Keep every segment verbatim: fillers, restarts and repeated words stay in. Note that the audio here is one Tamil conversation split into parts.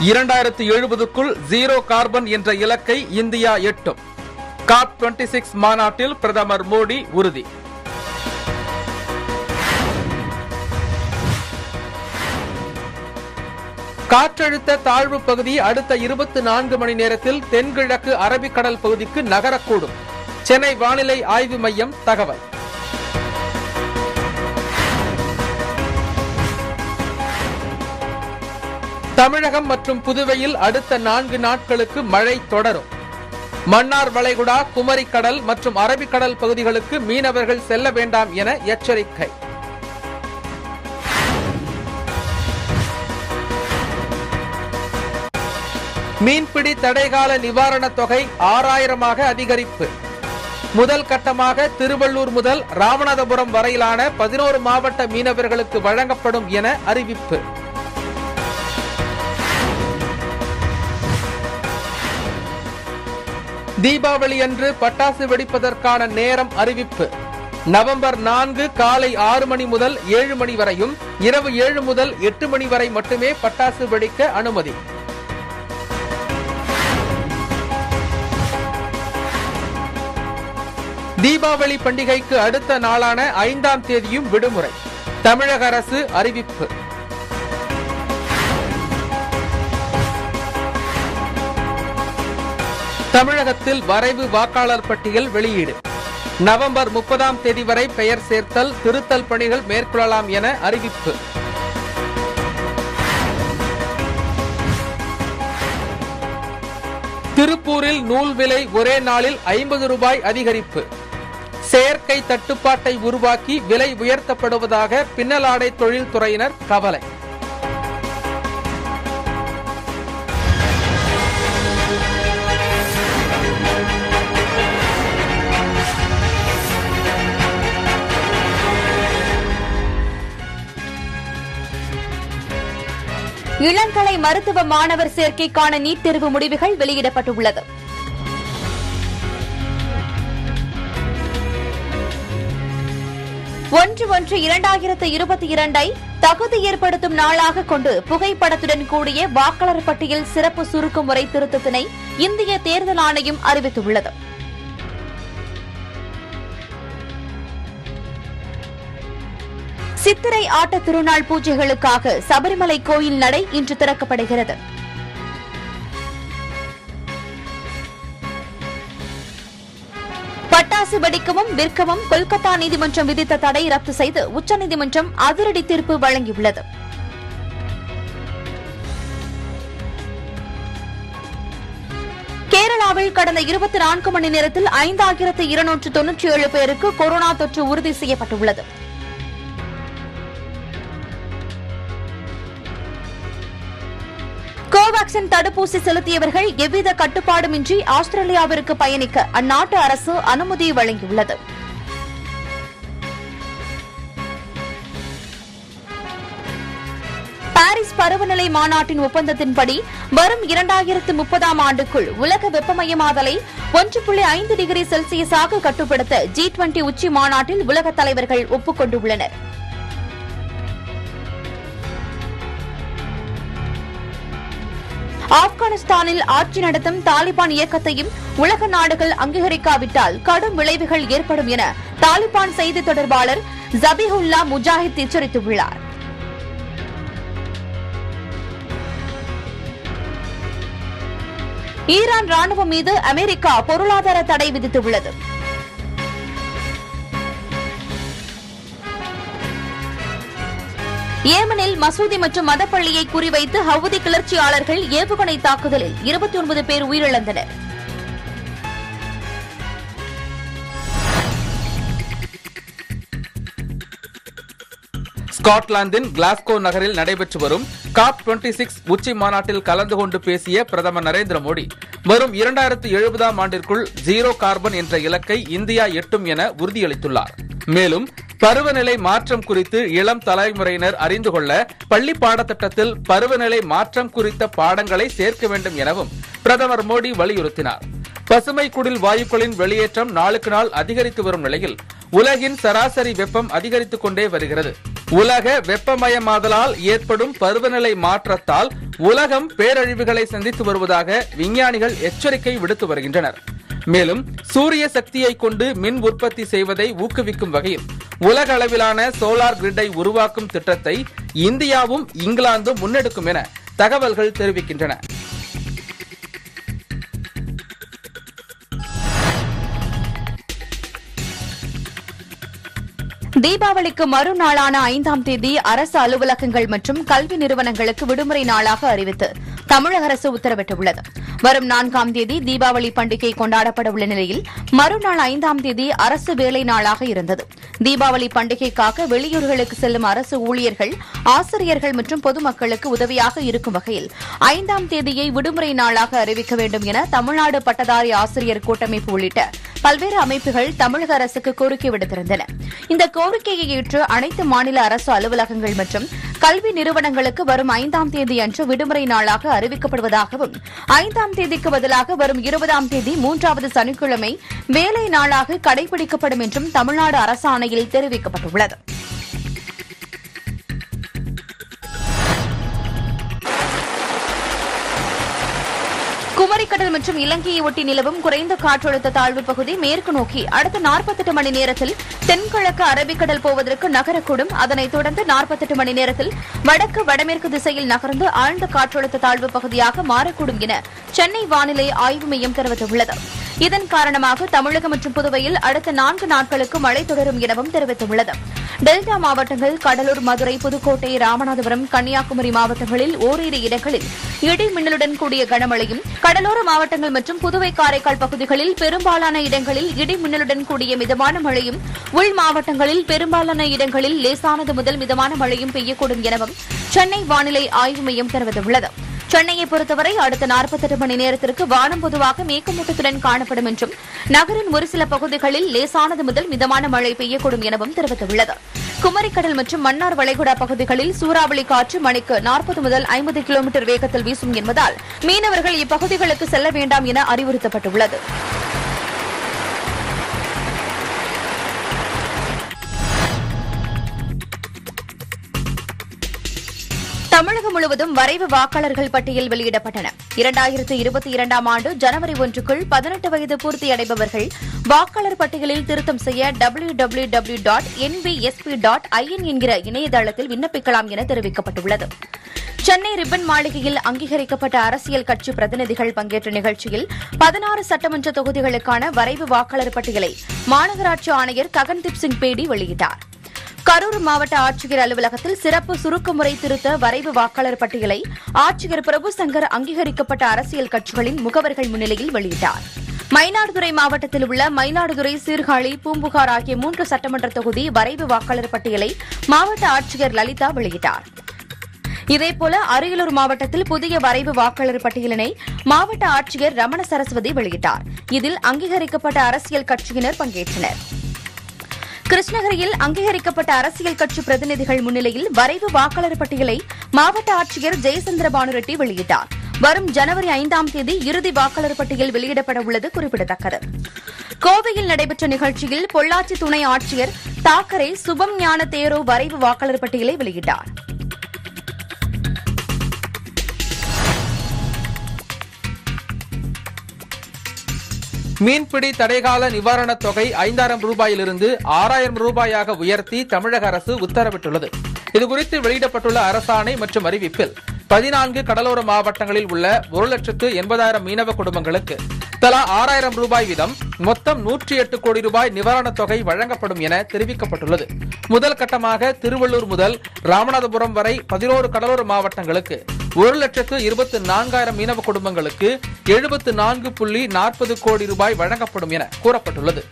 இரண்டாயிரத்து எழுபதுக்குள் ஜீரோ கார்பன் என்ற இலக்கை இந்தியா எட்டும். காப் இருபத்தி ஆறு மாநாட்டில் பிரதமர் மோடி உறுதி. காற்றழுத்த தாழ்வு பகுதி அடுத்த இருபத்தி நான்கு மணி நேரத்தில் தென்கிழக்கு அரபிக்கடல் பகுதிக்கு நகரக்கூடும். சென்னை வானிலை ஆய்வு மையம் தகவல். தமிழகம் மற்றும் புதுவையில் அடுத்த நான்கு நாட்களுக்கு மழை தொடரும். மன்னார் வளைகுடா, குமரிக்கடல் மற்றும் அரபிக்கடல் பகுதிகளுக்கு மீனவர்கள் செல்ல வேண்டாம் என எச்சரிக்கை. மீன்பிடி தடைகால நிவாரணத் தொகை ஆறாயிரமாக அதிகரிப்பு. முதல் கட்டமாக திருவள்ளூர் முதல் ராமநாதபுரம் வரையிலான பதினோரு மாவட்ட மீனவர்களுக்கு வழங்கப்படும் என அறிவிப்பு. தீபாவளி அன்று பட்டாசு வெடிப்பதற்கான நேரம் அறிவிப்பு. நவம்பர் நான்கு காலை ஆறு மணி முதல் ஏழு மணி வரையும், இரவு ஏழு முதல் எட்டு மணி வரை மட்டுமே பட்டாசு வெடிக்க அனுமதி. தீபாவளி பண்டிகைக்கு அடுத்த நாளான ஐந்தாம் தேதியும் விடுமுறை. தமிழக அரசு அறிவிப்பு. தமிழகத்தில் வரைவு வாக்காளர் பட்டியல் வெளியீடு. நவம்பர் முப்பதாம் தேதி வரை பெயர் சேர்த்தல், திருத்தல் பணிகள் மேற்கொள்ளலாம் என அறிவிப்பு. திருப்பூரில் நூல் விலை ஒரே நாளில் ஐம்பது ரூபாய் அதிகரிப்பு. செயற்கை தட்டுப்பாட்டை உருவாக்கி விலை உயர்த்தப்படுவதாக பின்னலாடை தொழில்துறையினர் கவலை. இளங்கலை மருத்துவ மாணவர் சேர்க்கைக்கான நீட் தேர்வு முடிவுகள் வெளியிடப்பட்டுள்ளது. ஒன்று ஒன்று இரண்டாயிரத்து இருபத்தி இரண்டை தகுதி ஏற்படுத்தும் நாளாக கொண்டு புகைப்படத்துடன் கூடிய வாக்காளர் பட்டியல் சிறப்பு சுருக்க முறை திருத்தத்தினை இந்திய தேர்தல் ஆணையம் அறிவித்துள்ளது. சித்திரை ஆட்ட திருநாள் பூஜைகளுக்காக சபரிமலை கோயில் நடை இன்று திறக்கப்படுகிறது. பட்டாசு வெடிக்கவும் விற்கவும் கொல்கத்தா நீதிமன்றம் விதித்த தடை ரத்து செய்து உச்சநீதிமன்றம் அதிரடி தீர்ப்பு வழங்கியுள்ளது. கேரளாவில் கடந்த இருபத்தி நான்கு மணி நேரத்தில் ஐந்தாயிரத்து இருநூற்று தொன்னூற்றி ஏழு பேருக்கு கொரோனா தொற்று உறுதி செய்யப்பட்டுள்ளது. கோவாக்சின் தடுப்பூசி செலுத்தியவர்கள் எவ்வித கட்டுப்பாடுமின்றி ஆஸ்திரேலியாவிற்கு பயணிக்க அந்நாட்டு அரசு அனுமதி வழங்கியுள்ளது. பாரிஸ் பருவநிலை மாநாட்டின் ஒப்பந்தத்தின்படி வரும் இரண்டாயிரத்து முப்பதாம் ஆண்டுக்குள் உலக வெப்பமயமாதலை ஒன்று புள்ளி ஐந்து டிகிரி செல்சியஸாக கட்டுப்படுத்த ஜி டுவெண்டி உச்சி மாநாட்டில் உலக தலைவர்கள் ஒப்புக் கொண்டுள்ளனர். ஆப்கானிஸ்தானில் ஆட்சி நடத்தும் தாலிபான் இயக்கத்தையும் உலக நாடுகள் அங்கீகரிக்காவிட்டால் கடும் விளைவுகள் ஏற்படும் என தாலிபான் செய்தி தொடர்பாளர் ஜபிஹுல்லா முஜாஹித் எச்சரித்துள்ளார். ஈரான் ராணுவம் மீது அமெரிக்கா பொருளாதார தடை விதித்துள்ளது. ஏமனில் மசூதி மற்றும் மதப்பள்ளியை குறிவைத்து ஹவுதி கிளர்ச்சியாளர்கள் ஏவுகணை தாக்குதலில் இருபத்தி ஒன்பது பேர் உயிரிழந்தனர். ஸ்காட்லாந்தின் கிளாஸ்கோ நகரில் நடைபெற்று வரும் காப் இருபத்தி ஆறு உச்சி மாநாட்டில் கலந்து கொண்டு பேசிய பிரதமர் நரேந்திர மோடி வரும் இரண்டாயிரத்து எழுபதாம் ஆண்டிற்குள் ஜீரோ கார்பன் என்ற இலக்கை இந்தியா எட்டும் என உறுதியளித்துள்ளார். மேலும் பருவநிலை மாற்றம் குறித்து இளம் தலைமுறையினர் அறிந்து கொள்ள பள்ளி பாடத்திட்டத்தில் பருவநிலை மாற்றம் குறித்த பாடங்களை சேர்க்க வேண்டும் எனவும் பிரதமர் மோடி வலியுறுத்தினார். பசுமை குடில் வாயுக்களின் வெளியேற்றம் நாளுக்கு நாள் அதிகரித்து வரும் நிலையில் உலகின் சராசரி வெப்பம் அதிகரித்துக் கொண்டே வருகிறது. உலக வெப்பமயமாதலால் ஏற்படும் பருவநிலை மாற்றத்தால் உலகம் பேரழிவுகளை சந்தித்து வருவதாக விஞ்ஞானிகள் எச்சரிக்கை விடுத்து வருகின்றனர். மேலும் சூரிய சக்தியை கொண்டு மின் உற்பத்தி செய்வதை ஊக்குவிக்கும் வகையில் உலக அளவிலான சோலார் கிரிட்டை உருவாக்கும் திட்டத்தை இந்தியாவும் இங்கிலாந்தும் முன்னெடுக்கும் என தகவல்கள் தெரிவிக்கின்றன. தீபாவளிக்கு மறுநாளான ஐந்தாம் தேதி அரசு அலுவலகங்கள் மற்றும் கல்வி நிறுவனங்களுக்கு விடுமுறை நாளாக அறிவித்து தமிழக அரசு உத்தரவிட்டுள்ளது. வரும் நான்காம் தேதி தீபாவளி பண்டிகை கொண்டாடப்பட உள்ள நிலையில் மறுநாள் ஐந்தாம் தேதி அரசு வேலை நாளாக இருந்தது. தீபாவளி பண்டிகைக்காக வெளியூர்களுக்கு செல்லும் அரசு ஊழியர்கள், ஆசிரியர்கள் மற்றும் பொதுமக்களுக்கு உதவியாக இருக்கும் வகையில் ஐந்தாம் தேதியை விடுமுறை நாளாக அறிவிக்க வேண்டும் என தமிழ்நாடு பட்டதாரி ஆசிரியர் கூட்டமைப்பு உள்ளிட்ட பல்வேறு அமைப்புகள் தமிழக அரசுக்கு கோரிக்கை விடுத்திருந்தன. இந்த கோரிக்கையை ஏற்று அனைத்து மாநில அரசு அலுவலகங்கள் மற்றும் கல்வி நிறுவனங்களுக்கு வரும் ஐந்தாம் தேதி அன்று விடுமுறை நாளாக அறிவிக்கப்படுவதாகவும் ஐந்தாம் தேதிக்கு பதிலாக வரும் இருபதாம் தேதி மூன்றாவது சனிக்கிழமை வேலை நாளாக கடைபிடிக்கப்படும் என்றும் தமிழ்நாடு அரசாணையில் தெரிவிக்கப்பட்டுள்ளது. குமரிக்கடல் மற்றும் இலங்கையை ஒட்டி நிலவும் குறைந்த காற்றழுத்த தாழ்வு பகுதி மேற்கு நோக்கி அடுத்த நாற்பத்தெட்டு மணி நேரத்தில் தென்கிழக்கு அரபிக்கடல் போவதற்கு நகரக்கூடும். அதனைத் தொடர்ந்து நாற்பத்தெட்டு மணி நேரத்தில் வடக்கு வடமேற்கு திசையில் நகர்ந்து ஆழ்ந்த காற்றழுத்த தாழ்வு பகுதியாக மாறக்கூடும் என சென்னை வானிலை ஆய்வு மையம் தெரிவித்துள்ளது. இதன் காரணமாக தமிழகம் மற்றும் புதுவையில் அடுத்த நான்கு நாட்களுக்கு மழை தொடரும் எனவும் தெரிவித்துள்ளது. டெல்டா மாவட்டங்கள், கடலூர், மதுரை, புதுக்கோட்டை, ராமநாதபுரம், கன்னியாகுமரி மாவட்டங்களில் ஓரிரு இடங்களில் இடி மின்னலுடன் கூடிய கனமழையும், கடலோர மாவட்டங்கள் மற்றும் புதுவை காரைக்கால் பகுதிகளில் பெரும்பாலான இடங்களில் இடி மின்னலுடன் கூடிய மிதமான மழையும், உள் மாவட்டங்களில் பெரும்பாலான இடங்களில் லேசானது முதல் மிதமான மழையும் பெய்யக்கூடும் எனவும் சென்னை வானிலை ஆய்வு மையம் தெரிவித்துள்ளது. சென்னையை பொறுத்தவரை அடுத்த நாற்பத்தெட்டு மணி நேரத்திற்கு வானம் பொதுவாக மேகமூட்டத்துடன் காணப்படும் என்றும் நகரின் ஒரு சில பகுதிகளில் லேசானது முதல் மிதமான மழை பெய்யக்கூடும் எனவும் தெரிவித்துள்ளது. குமரிக்கடல் மற்றும் மன்னார் வளைகுடா பகுதிகளில் சூறாவளி காற்று மணிக்கு நாற்பது முதல் ஐம்பது கிலோமீட்டர் வேகத்தில் வீசும் என்பதால் மீனவர்கள் இப்பகுதிகளுக்கு செல்ல வேண்டாம் என அறிவுறுத்தப்பட்டுள்ளது. தமிழகம் முழுவதும் வரைவு வாக்காளர்கள் பட்டியல் வெளியிடப்பட்டன. இரண்டாயிரத்து இருபத்தி இரண்டாம் ஆண்டு ஜனவரி ஒன்றுக்குள் பதினெட்டு வயது பூர்த்தியடைபவர்கள் வாக்காளர் பட்டியலில் திருத்தம் செய்ய W W W dot N V S P dot I N என்கிற இணையதளத்தில் விண்ணப்பிக்கலாம் என தெரிவிக்கப்பட்டுள்ளது. சென்னை ரிப்பன் மாளிகையில் அங்கீகரிக்கப்பட்ட அரசியல் கட்சி பிரதிநிதிகள் பங்கேற்ற நிகழ்ச்சியில் பதினாறு சட்டமன்ற தொகுதிகளுக்கான வரைவு வாக்காளர் பட்டியலை மாநகராட்சி ஆணையர் ககன்தீப் சிங் பேடி வெளியிட்டார். கரூர் மாவட்ட ஆட்சியர் அலுவலகத்தில் சிறப்பு சுருக்கமுறை திருத்த வரைவு வாக்காளர் பட்டியலை ஆட்சியர் பிரபு சங்கர் அங்கீகரிக்கப்பட்ட அரசியல் கட்சிகளின் முகவர்கள் முன்னிலையில் வெளியிட்டார். மயிலாடுதுறை மாவட்டத்தில் உள்ள மயிலாடுதுறை, சீர்காழி, பூம்புகார் ஆகிய மூன்று சட்டமன்ற தொகுதி வரைவு வாக்காளர் பட்டியலை மாவட்ட ஆட்சியர் லலிதா வெளியிட்டார். இதேபோல அரியலூர் மாவட்டத்தில் புதிய வரைவு வாக்காளர் பட்டியலினை மாவட்ட ஆட்சியர் ரமண சரஸ்வதி வெளியிட்டார். இதில் அங்கீகரிக்கப்பட்ட அரசியல் கட்சியினர் பங்கேற்றனர். கிருஷ்ணகிரியில் அங்கீகரிக்கப்பட்ட அரசியல் கட்சி பிரதிநிதிகள் முன்னிலையில் வரைவு வாக்காளர் பட்டியலை மாவட்ட ஆட்சியர் ஜெயசந்திர பானுரெட்டி வெளியிட்டார். வரும் ஜனவரி ஐந்தாம் தேதி இறுதி வாக்காளர் பட்டியல் வெளியிடப்பட உள்ளது குறிப்பிடத்தக்கது. கோவையில் நடைபெற்ற நிகழ்ச்சியில் பொள்ளாச்சி துணை ஆட்சியர் தாக்கரே சுபம் ஞான தேரோ வரைவு வாக்காளர் பட்டியலை வெளியிட்டார். மீன்பிடி தடைகால நிவாரணத் தொகை ஐந்தாயிரம் ரூபாயிலிருந்து ஆறாயிரம் ரூபாயாக உயர்த்தி தமிழக அரசு உத்தரவிட்டுள்ளது. இதுகுறித்து வெளியிடப்பட்டுள்ள அரசாணை மற்றும் அறிவிப்பில் பதினான்கு கடலோர மாவட்டங்களில் உள்ள ஒரு லட்சத்து எண்பதாயிரம் மீனவ குடும்பங்களுக்கு தலா ஆறாயிரம் ரூபாய் வீதம் மொத்தம் நூற்றி எட்டு கோடி ரூபாய் நிவாரணத் தொகை வழங்கப்படும் என தெரிவிக்கப்பட்டுள்ளது. முதல் கட்டமாக திருவள்ளூர் முதல் ராமநாதபுரம் வரை பதினோரு கடலோர மாவட்டங்களுக்கு ஒரு லட்சத்து இருபத்தி நான்காயிரம் மீனவ குடும்பங்களுக்கு எழுபத்து நான்கு புள்ளி நாற்பது கோடி ரூபாய் வழங்கப்படும் என கூறப்பட்டுள்ளது.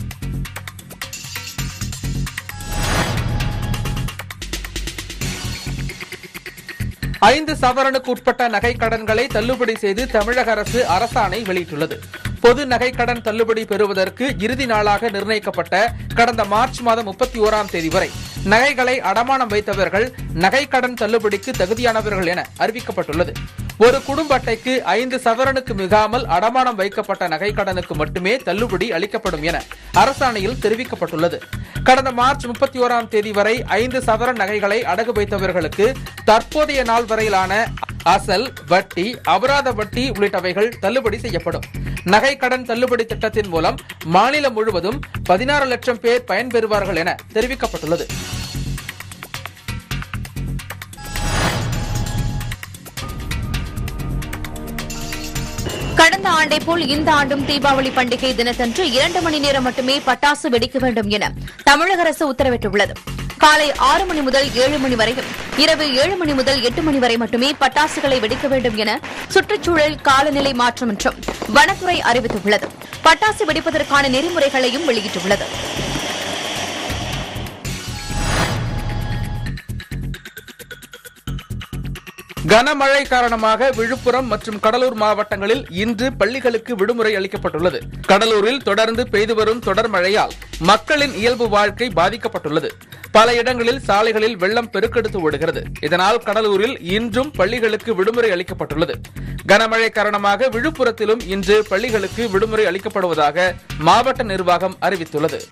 ஐந்து சவரனுக்கு உட்பட்ட நகை கடன்களை தள்ளுபடி செய்து தமிழக அரசு அரசாணை வெளியிட்டுள்ளது. பொது நகை கடன் தள்ளுபடி பெறுவதற்கு இறுதி நாளாக நிர்ணயிக்கப்பட்ட கடந்த மார்ச் மாதம் முப்பத்தி ஓராம் தேதி வரை நகைகளை அடமானம் வைத்தவர்கள் நகை கடன் தள்ளுபடிக்கு தகுதியானவர்கள் என அறிவிக்கப்பட்டுள்ளது. ஒரு குடும்ப அட்டைக்கு ஐந்து சவரனுக்கு மிகாமல் அடமானம் வைக்கப்பட்ட நகைக்கடனுக்கு மட்டுமே தள்ளுபடி அளிக்கப்படும் என அரசாணையில் தெரிவிக்கப்பட்டுள்ளது. கடந்த மார்ச் முப்பத்தி ஓராம் தேதி வரை ஐந்து சவரன் நகைகளை அடகு வைத்தவர்களுக்கு தற்போதைய நாள் வரையிலான அசல், வட்டி, அபராத வட்டி உள்ளிட்டவைகள் தள்ளுபடி செய்யப்படும். நகை கடன் தள்ளுபடி திட்டத்தின் மூலம் மாநிலம் முழுவதும் பதினாறு லட்சம் பேர் பயன்பெறுவார்கள் என தெரிவிக்கப்பட்டுள்ளது. கடந்த ஆண்டை போல் இந்த ஆண்டும் தீபாவளி பண்டிகை தினத்தன்று இரண்டு மணி நேரம் மட்டுமே பட்டாசு வெடிக்க வேண்டும் என தமிழக அரசு உத்தரவிட்டுள்ளது. காலை ஆறு மணி முதல் ஏழு மணி வரையும், இரவு ஏழு மணி முதல் எட்டு மணி வரை மட்டுமே பட்டாசுகளை வெடிக்க வேண்டும் என சுற்றுச்சூழல், காலநிலை மாற்றம் மற்றும் வனத்துறை அறிவித்துள்ளது. பட்டாசு வெடிப்பதற்கான நெறிமுறைகளையும் வெளியிட்டுள்ளது. கனமழை காரணமாக விழுப்புரம் மற்றும் கடலூர் மாவட்டங்களில் இன்று பள்ளிகளுக்கு விடுமுறை அளிக்கப்பட்டுள்ளது. கடலூரில் தொடர்ந்து பெய்து வரும் தொடர் மழையால் மக்களின் இயல்பு வாழ்க்கை பாதிக்கப்பட்டுள்ளது. பல இடங்களில் சாலைகளில் வெள்ளம் பெருக்கெடுத்து ஓடுகிறது. இதனால் கடலூரில் இன்றும் பள்ளிகளுக்கு விடுமுறை அளிக்கப்பட்டுள்ளது. கனமழை காரணமாக விழுப்புரத்திலும் இன்று பள்ளிகளுக்கு விடுமுறை அளிக்கப்படுவதாக மாவட்ட நிர்வாகம் அறிவித்துள்ளது.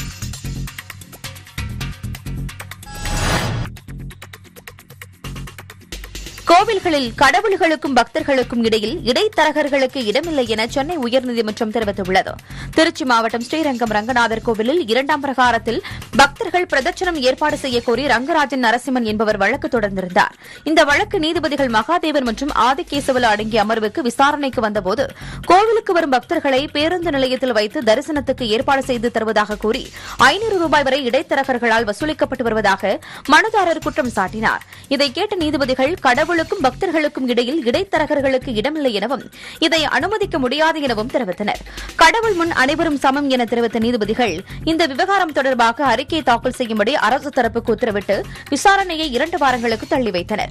கோவில்களில் கடவுள்களுக்கும் பக்தர்களுக்கும் இடையில் இடைத்தரகர்களுக்கு இடமில்லை என சென்னை உயர்நீதிமன்றம் தெரிவித்துள்ளது. திருச்சி மாவட்டம் ஸ்ரீரங்கம் ரங்கநாதர் கோவிலில் இரண்டாம் பிரகாரத்தில் பக்தர்கள் பிரதட்சணம் ஏற்பாடு செய்யக்கோரி ரங்கராஜன் நரசிம்மன் என்பவர் வழக்கு தொடர்ந்திருந்தார். இந்த வழக்கு நீதிபதிகள் மகாதேவன் மற்றும் ஆதிகேசவலு அடங்கிய அமர்வுக்கு விசாரணைக்கு வந்தபோது கோவிலுக்கு வரும் பக்தர்களை பேருந்து நிலையத்தில் வைத்து தரிசனத்துக்கு ஏற்பாடு செய்து தருவதாக கூறி ஐநூறு ரூபாய் வரை இடைத்தரகர்களால் வசூலிக்கப்பட்டு வருவதாக மனுதாரர் குற்றம் சாட்டினார். இதை கேட்ட நீதிபதிகள் கடவுள் பக்தர்களுக்கும் இடையில் இடைத்தரகர்களுக்கு இடமில்லை எனவும் இதை அனுமதிக்க முடியாது எனவும் தெரிவித்தனர். கடவுள் முன் அனைவரும் சமம் என தெரிவித்த நீதிபதிகள் இந்த விவகாரம் தொடர்பாக அறிக்கை தாக்கல் செய்யும்படி அரசு தரப்புக்கு உத்தரவிட்டு விசாரணையை இரண்டு வாரங்களுக்கு தள்ளி வைத்தனர்.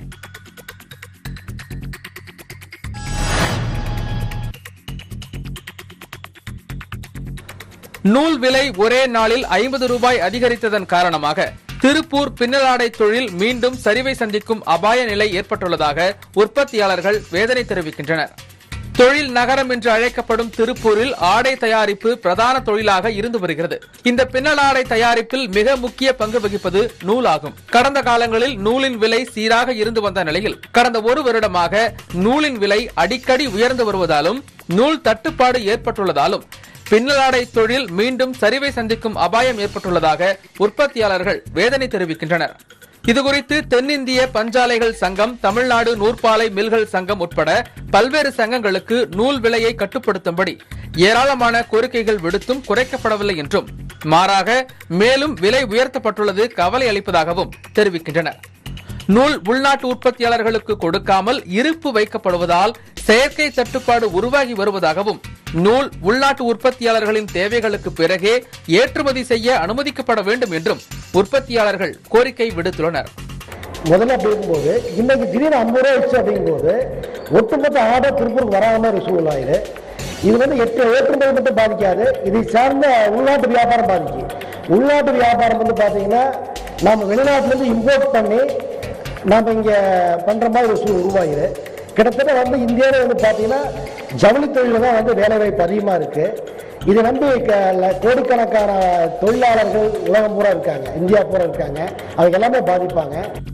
நூல் விலை ஒரே நாளில் ஐம்பது ரூபாய் அதிகரித்ததன் காரணமாக திருப்பூர் பின்னலாடை தொழில் மீண்டும் சரிவை சந்திக்கும் அபாய நிலை ஏற்பட்டுள்ளதாக உற்பத்தியாளர்கள் வேதனை தெரிவிக்கின்றனர். தொழில் நகரம் என்று அழைக்கப்படும் திருப்பூரில் ஆடை தயாரிப்பு பிரதான தொழிலாக இருந்து வருகிறது. இந்த பின்னலாடை தயாரிப்பில் மிக முக்கிய பங்கு வகிப்பது நூல் ஆகும். கடந்த காலங்களில் நூலின் விலை சீராக இருந்து வந்த நிலையில் கடந்த ஒரு வருடமாக நூலின் விலை அடிக்கடி உயர்ந்து வருவதாலும் நூல் தட்டுப்பாடு ஏற்பட்டுள்ளதாலும் பின்னலாடை தொழில் மீண்டும் சரிவை சந்திக்கும் அபாயம் ஏற்பட்டுள்ளதாக உற்பத்தியாளர்கள் வேதனை தெரிவிக்கின்றனர். இதுகுறித்து தென்னிந்திய பஞ்சாலைகள் சங்கம், தமிழ்நாடு நூற்பாலை மில்கள் சங்கம் உட்பட பல்வேறு சங்கங்களுக்கு நூல் விலையை கட்டுப்படுத்தும்படி ஏராளமான கோரிக்கைகள் விடுத்தும் குறைக்கப்படவில்லை என்றும், மாறாக மேலும் விலை உயர்த்தப்பட்டுள்ளது கவலை அளிப்பதாகவும் தெரிவிக்கின்றனர். நூல் உள்நாட்டு உற்பத்தியாளர்களுக்கு கொடுக்காமல் இருப்பு வைக்கப்படுவதால் செயற்கை தட்டுப்பாடு உருவாகி வருவதாகவும், நூல் உள்நாட்டு உற்பத்தியாளர்களின் தேவைகளுக்கு பிறகே ஏற்றுமதி செய்ய அனுமதிக்கப்பட வேண்டும் என்றும் உற்பத்தியாளர்கள் கோரிக்கை விடுத்துள்ளனர். முதல்ல அப்படிங்கும்போது இன்னைக்கு திடீர்னு ஐம்பது ரூபாய் வச்சு அப்படிங்கும்போது ஒட்டுமொத்த ஆர்டர் திருப்பூருக்கு வராத மாதிரி சூழ்நிலை. இது வந்து எட்டு ஏற்றுமதி மட்டும் பாதிக்காது, இதை சார்ந்த உள்நாட்டு வியாபாரம் பாதிக்கும். உள்நாட்டு வியாபாரம் வந்து பார்த்தீங்கன்னா நம்ம வெளிநாட்டிலேருந்து இம்போர்ட் பண்ணி நம்ம இங்கே பண்ணுற மாதிரி ஒரு சூழல் உருவாகுது. கிட்டத்தட்ட வந்து இந்தியாவில் வந்து பார்த்தீங்கன்னா ஜவுளி தொழில் தான் வந்து வேலைவாய்ப்பு அதிகமாக இருக்குது. இது வந்து கோடிக்கணக்கான தொழிலாளர்கள் உலகம் பூரா இருக்காங்க, இந்தியா பூரா இருக்காங்க, அவங்க எல்லாமே பாதிப்பாங்க.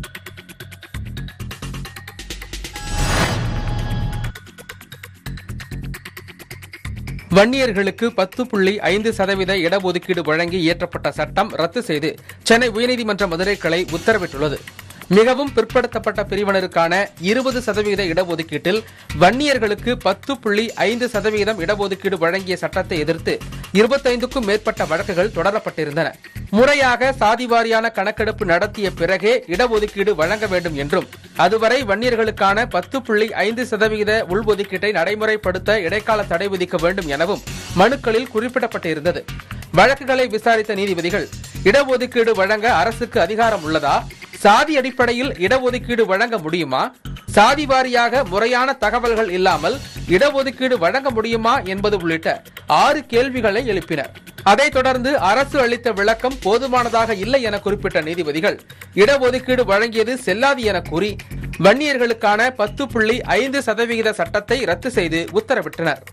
வன்னியர்களுக்கு பத்து புள்ளி ஐந்து சதவீத இடஒதுக்கீடு வழங்கி இயற்றப்பட்ட சட்டம் ரத்து செய்து சென்னை உயர்நீதிமன்ற மதுரை கிளை உத்தரவிட்டுள்ளது. மிகவும் பிற்படுத்தப்பட்ட பிரிவினருக்கான இருபது சதவீத இடஒதுக்கீட்டில் வன்னியர்களுக்கு பத்து புள்ளி ஐந்து சதவீதம் இடஒதுக்கீடு வழங்கிய சட்டத்தை எதிர்த்து இருபத்தைந்துக்கும் மேற்பட்ட வழக்குகள் தொடரப்பட்டிருந்தன. முறையாக சாதிவாரியான கணக்கெடுப்பு நடத்திய பிறகே இடஒதுக்கீடு வழங்க வேண்டும் என்றும், அதுவரை வன்னியர்களுக்கான பத்து புள்ளி ஐந்து சதவீத உள்ஒதுக்கீட்டை நடைமுறைப்படுத்த இடைக்கால தடை விதிக்க வேண்டும் எனவும் மனுக்களில் குறிப்பிடப்பட்டிருந்தது. வழக்குகளை விசாரித்த நீதிபதிகள், இடஒதுக்கீடு வழங்க அரசுக்கு அதிகாரம் உள்ளதா? சாதி அடிப்படையில் இடஒதுக்கீடு வழங்க முடியுமா? சாதி வாரியாக முறையான தகவல்கள் இல்லாமல் இடஒதுக்கீடு வழங்க முடியுமா என்பது உள்ளிட்ட ஆறு கேள்விகளை எழுப்பினர். அதைத் தொடர்ந்து அரசு அளித்த விளக்கம் போதுமானதாக இல்லை என குறிப்பிட்ட நீதிபதிகள், இடஒதுக்கீடு வழங்கியது செல்லாது என கூறி வன்னியர்களுக்கான பத்து புள்ளி ஐந்து சதவிகித சட்டத்தை ரத்து செய்து உத்தரவிட்டனர்.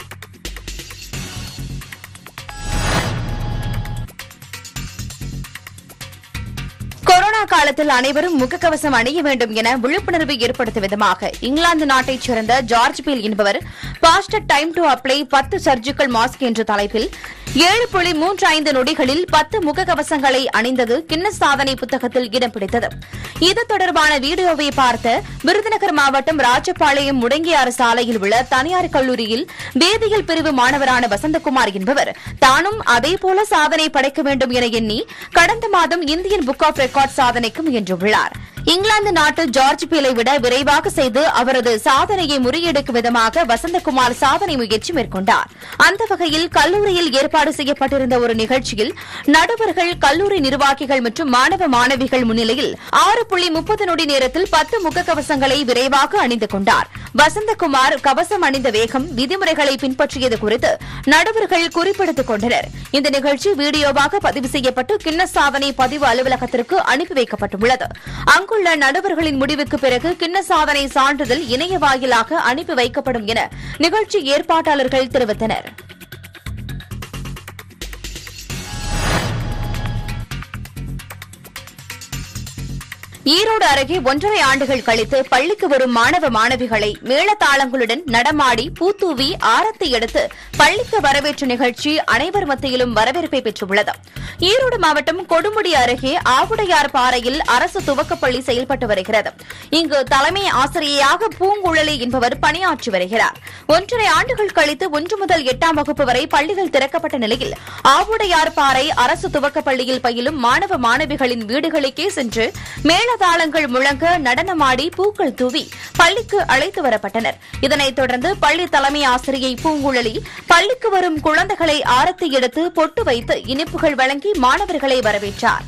கொரோனா காலத்தில் அனைவரும் முகக்கவசம் அணிய வேண்டும் என விழிப்புணர்வு ஏற்படுத்தும் விதமாக இங்கிலாந்து நாட்டைச் சேர்ந்த ஜார்ஜ் பீல் என்பவர் பாஸ்டர் டைம் டு அப்ளை பத்து சர்ஜிக்கல் மாஸ்க் என்ற தலைப்பில் ஏழு புள்ளி மூன்று ஐந்து நொடிகளில் பத்து முகக்கவசங்களை அணிந்தது கின்னஸ் சாதனை புத்தகத்தில் இடம் பிடித்தது. இது தொடர்பான வீடியோவை பார்த்த விருதுநகர் மாவட்டம் ராஜபாளையம் முடங்கியாறு சாலையில் உள்ள தனியார் கல்லூரியில் வேதியியல் பிரிவு மாணவரான வசந்தகுமார் என்பவர் தானும் அதேபோல சாதனை படைக்க வேண்டும் என எண்ணி கடந்த மாதம் இந்தியன் புக் ஆப் ரெக்கார்ட் சாதனைக்கு முயன்றுள்ளார். இங்கிலாந்து நாட்டு ஜார்ஜ் பீலை விட விரைவாக செய்து அவரது சாதனையை முறியடிக்கும் விதமாக வசந்தகுமார் சாதனை முயற்சி மேற்கொண்டார். அந்த வகையில் கல்லூரியில் ஏற்பாடு செய்யப்பட்டிருந்த ஒரு நிகழ்ச்சியில் நடுவர்கள், கல்லூரி நிர்வாகிகள் மற்றும் மாணவ மாணவிகள் முன்னிலையில் ஆறு புள்ளி முப்பது நொடி நேரத்தில் பத்து முகக்கவசங்களை விரைவாக அணிந்து கொண்டார். வசந்தகுமார் கவசம் அணிந்த வேகம், விதிமுறைகளை பின்பற்றியது குறித்து நடுவர்கள் குறிப்பெடுத்துக் கொண்டனர். இந்த நிகழ்ச்சி வீடியோவாக பதிவு செய்யப்பட்டு கின்னஸ் சாதனை பதிவு அலுவலகத்திற்கு அனுப்பி வைக்கப்பட்டுள்ளது. அங்குள்ள நடுவர்களின் முடிவுக்கு பிறகு கின்னஸ் சாதனை சான்றிதழ் இணைய வாயிலாக அனுப்பி வைக்கப்படும் என நிகழ்ச்சி ஏற்பாட்டாளர்கள் தெரிவித்தனர். ஈரோடு அருகே ஒன்றரை ஆண்டுகள் கழித்து பள்ளிக்கு வரும் மாணவ மாணவிகளை மேளதாளங்களுடன் நடமாடி பூத்தூவி ஆரத்தை எடுத்து பள்ளிக்கு வரவேற்ற நிகழ்ச்சி அனைவர் மத்தியிலும் வரவேற்பை பெற்றுள்ளது. ஈரோடு மாவட்டம் கொடுமுடி அருகே ஆவுடையார் பாறையில் அரசு துவக்கப்பள்ளி செயல்பட்டு வருகிறது. இங்கு தலைமை ஆசிரியையாக பூங்குழலி என்பவர் பணியாற்றி வருகிறார். ஒன்றரை ஆண்டுகள் கழித்து ஒன்று முதல் எட்டாம் வகுப்பு வரை பள்ளிகள் திறக்கப்பட்ட நிலையில் ஆவுடையார் பாறை அரசு துவக்கப்பள்ளியில் பயிலும் மாணவ மாணவிகளின் வீடுகளுக்கே சென்று மேள தாளங்கள் முழங்க நடனமாடி பூக்கள் தூவி பள்ளிக்கு அழைத்து வரப்பட்டனர். இதனைத் தொடர்ந்து பள்ளி தலைமை ஆசிரியை பூங்குழலி பள்ளிக்கு வரும் குழந்தைகளை ஆரத்தி எடுத்து பொட்டு வைத்து இனிப்புகள் வழங்கி மாணவர்களை வரவேற்றார்.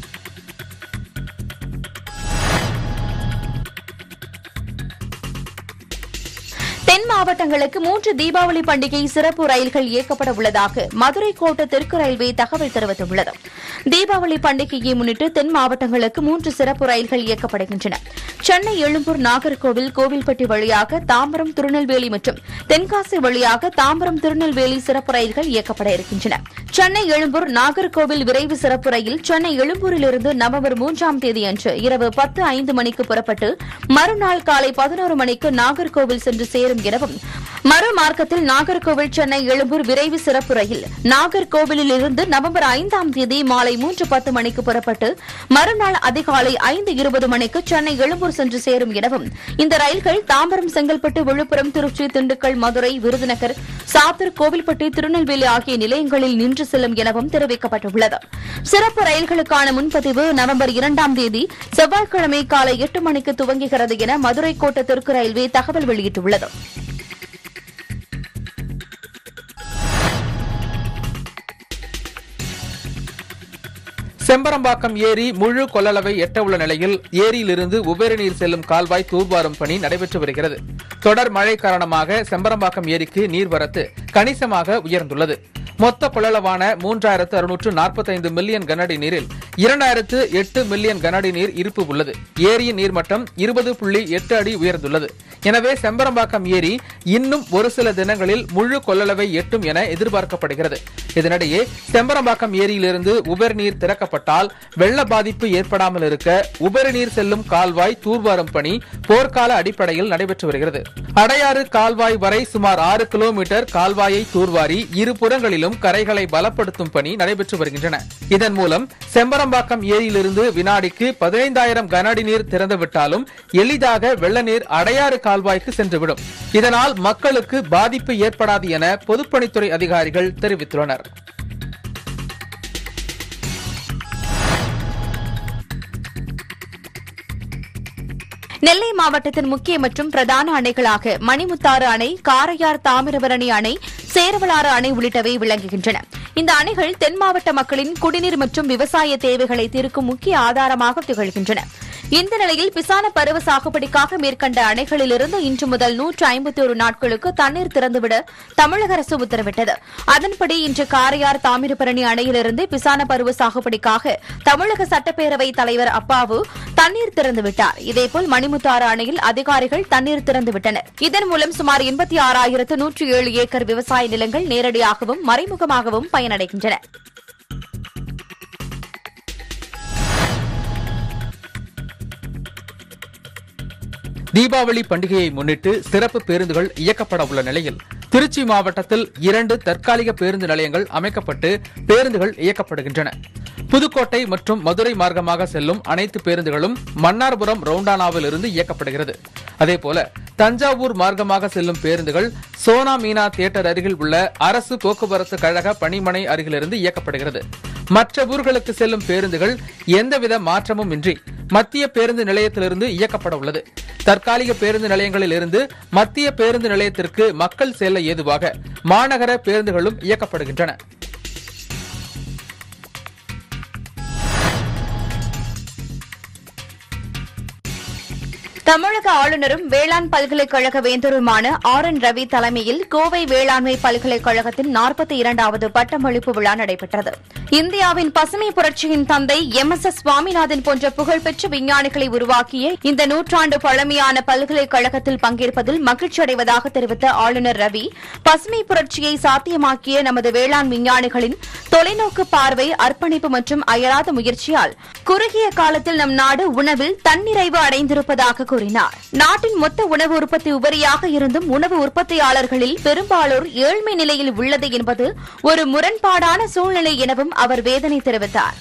தென் மாவட்டங்களுக்கு மூன்று தீபாவளி பண்டிகை சிறப்பு ரயில்கள் இயக்கப்பட உள்ளதாக மதுரை கோட்ட தெற்கு ரயில்வே தகவல் தெரிவித்துள்ளது. தீபாவளி பண்டிகையை முன்னிட்டு தென் மாவட்டங்களுக்கு மூன்று சிறப்பு ரயில்கள் இயக்கப்படுகின்றன. சென்னை, எழும்பூர், நாகர்கோவில், கோவில்பட்டி வழியாக தாம்பரம், திருநெல்வேலி மற்றும் தென்காசி வழியாக தாம்பரம், திருநெல்வேலி சிறப்பு ரயில்கள் இயக்கப்பட இருக்கின்றன. சென்னை, எழும்பூர், நாகர்கோவில் விரைவு சிறப்பு ரயில் சென்னை எழும்பூரிலிருந்து நவம்பர் மூன்றாம் தேதி அன்று இரவு பத்து ஐந்து மணிக்கு புறப்பட்டு மறுநாள் காலை பதினோரு மணிக்கு நாகர்கோவில் சென்று சேரும் எனவும், மறுமார்க்கத்தில் நாகர்கோவில் சென்னை எழும்பூர் விரைவு சிறப்பு ரயில் நாகர்கோவிலில் இருந்து நவம்பர் ஐந்தாம் தேதி மாலை மூன்று பத்து மணிக்கு புறப்பட்டு மறுநாள் அதிகாலை ஐந்து இருபது மணிக்கு சென்னை எழும்பூர் சென்று சேரும் எனவும், இந்த ரயில்கள் தாம்பரம், செங்கல்பட்டு, விழுப்புரம், திருச்சி, திண்டுக்கல், மதுரை, விருதுநகர், சாத்தூர், கோவில்பட்டி, திருநெல்வேலி ஆகிய நிலையங்களில் நின்று செல்லும் எனவும் தெரிவிக்கப்பட்டுள்ளது. சிறப்பு ரயில்களுக்கான முன்பதிவு நவம்பர் இரண்டாம் தேதி செவ்வாய்க்கிழமை காலை எட்டு மணிக்கு துவங்குகிறது என மதுரை கோட்ட தெற்கு ரயில்வே தகவல் வெளியிட்டுள்ளது. செம்பரம்பாக்கம் ஏரி முழு கொள்ளளவை எட்ட உள்ள நிலையில் ஏரியிலிருந்து உபரி நீர் செல்லும் கால்வாய் தூர்வாரும் பணி நடைபெற்று வருகிறது. தொடர் மழை காரணமாக செம்பரம்பாக்கம் ஏரிக்கு நீர்வரத்து கணிசமாக உயர்ந்துள்ளது. மொத்த கொள்ளளவான மூன்றாயிரத்து அறுநூற்று நாற்பத்தைந்து மில்லியன் கனஅடி நீரில் இரண்டாயிரத்து எட்டு மில்லியன் கனஅடி நீர் இருப்பு உள்ளது. ஏரியின் நீர்மட்டம் இருபது புள்ளி எட்டு அடி உயர்ந்துள்ளது. எனவே செம்பரம்பாக்கம் ஏரி இன்னும் ஒரு சில தினங்களில் முழு கொள்ளளவை எட்டும் என எதிர்பார்க்கப்படுகிறது. இதனிடையே செம்பரம்பாக்கம் ஏரியிலிருந்து உபரி நீர் திறக்கப்பட்டால் வெள்ள பாதிப்பு ஏற்படாமல் இருக்க உபரி நீர் செல்லும் கால்வாய் தூர்வாரும் பணி போர்க்கால அடிப்படையில் நடைபெற்று வருகிறது. அடையாறு கால்வாய் வரை சுமார் ஆறு கிலோமீட்டர் கால்வாயை தூர்வாரி இருபுறங்களிலும் கரைகளை பலப்படுத்தும் பணி நடைபெற்று வருகின்றன. இதன் மூலம் செம்பரம்பாக்கம் ஏரியிலிருந்து வினாடிக்கு பதினைந்தாயிரம் கனஅடி நீர் திறந்துவிட்டாலும் எளிதாக வெள்ள நீர் அடையாறு கால்வாய்க்கு சென்றுவிடும். இதனால் மக்களுக்கு பாதிப்பு ஏற்படாது என பொதுப்பணித்துறை அதிகாரிகள் தெரிவித்துள்ளனர். நெல்லை மாவட்டத்தின் முக்கிய மற்றும் பிரதான அணைகளாக மணிமுத்தாறு அணை, காரையார் தாமிரபரணி அணை, சேரவலாறு அணை உள்ளிட்டவை விளங்குகின்றன. இந்த அணைகள் தென் மாவட்ட மக்களின் குடிநீர் மற்றும் விவசாய தேவைகளை தீர்க்கும் முக்கிய ஆதாரமாக திகழ்கின்றன. இந்த நிலையில் பிசான பருவ சாகுபடிக்காக மேற்கண்ட அணைகளிலிருந்து இன்று முதல் நூற்று ஐம்பத்தி ஒரு நாட்களுக்கு தண்ணீர் திறந்துவிட தமிழக அரசு உத்தரவிட்டது. அதன்படி இன்று காரையார் தாமிரபரணி அணையிலிருந்து பிசான பருவ சாகுபடிக்காக தமிழக சட்டப்பேரவைத் தலைவர் அப்பாவு தண்ணீர் திறந்துவிட்டார். இதேபோல் மணிமுத்தாறு அணையில் அதிகாரிகள் தண்ணீர் திறந்துவிட்டனர். இதன் மூலம் சுமார் எண்பத்தி ஆறாயிரத்து நூற்று ஏழு ஏக்கர் விவசாய நிலங்கள் நேரடியாகவும் மறைமுகமாகவும் பயனடைகின்றன. தீபாவளி பண்டிகையை முன்னிட்டு சிறப்பு பேருந்துகள் இயக்கப்பட உள்ள நிலையில் திருச்சி மாவட்டத்தில் இரண்டு தற்காலிக பேருந்து நிலையங்கள் அமைக்கப்பட்டு பேருந்துகள் இயக்கப்படுகின்றன. புதுக்கோட்டை மற்றும் மதுரை மார்க்கமாக செல்லும் அனைத்து பேருந்துகளும் மன்னார்புரம் ரவுண்டானாவில் இருந்து இயக்கப்படுகிறது. அதேபோல தஞ்சாவூர் மார்க்கமாக செல்லும் பேருந்துகள் சோனா மீனா தியேட்டர் அருகில் உள்ள அரசு போக்குவரத்து கழக பணிமனை அருகிலிருந்து இயக்கப்படுகிறது. மற்ற ஊர்களுக்கு செல்லும் பேருந்துகள் எந்தவித மாற்றமும் இன்றி மத்திய பேருந்து நிலையத்திலிருந்து இயக்கப்பட உள்ளது. தற்காலிக பேருந்து நிலையங்களில் இருந்து மத்திய பேருந்து நிலையத்திற்கு மக்கள் செல்ல ஏதுவாக மாநகர பேருந்துகளும் இயக்கப்படுகின்றன. தமிழக ஆளுநரும் வேளாண் பல்கலைக்கழக வேந்தருமான ஆர் என் ரவி தலைமையில் கோவை வேளாண்மை பல்கலைக்கழகத்தின் நாற்பத்தி இரண்டாவது பட்டமளிப்பு விழா நடைபெற்றது. இந்தியாவின் பசுமை புரட்சியின் தந்தை எம் எஸ் எஸ் சுவாமிநாதன் போன்ற புகழ்பெற்ற விஞ்ஞானிகளை உருவாக்கிய இந்த நூற்றாண்டு பழமையான பல்கலைக்கழகத்தில் பங்கேற்பதில் மகிழ்ச்சி அடைவதாக தெரிவித்த ஆளுநர் ரவி, பசுமை புரட்சியை சாத்தியமாக்கிய நமது வேளாண் விஞ்ஞானிகளின் தொலைநோக்கு பார்வை, அர்ப்பணிப்பு மற்றும் அயராத முயற்சியால் குறுகிய காலத்தில் நம் நாடு உணவில் தன்னிறைவு அடைந்திருப்பதாக கூறினார். நாட்டின் மொத்த உணவு உற்பத்தி உபரியாக இருந்தும் உணவு உற்பத்தியாளர்களில் பெரும்பாலோர் ஏழ்மை நிலையில் உள்ளது என்பது ஒரு முரண்பாடான சூழ்நிலை எனவும் அவர் வேதனை தெரிவித்தார்.